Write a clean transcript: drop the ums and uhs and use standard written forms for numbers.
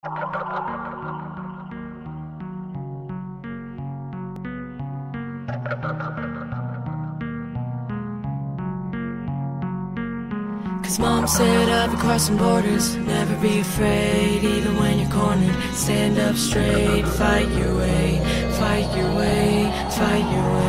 Cause mom said I'll be crossing borders. Never be afraid, even when you're cornered. Stand up straight, fight your way, fight your way, fight your way.